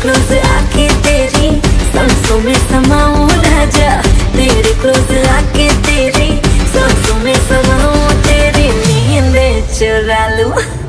Close आके तेरी सांसों में समाऊं राजा, तेरे क्लोज आके तेरी सांसों में समाऊं, तेरी नींद चुरा लूं।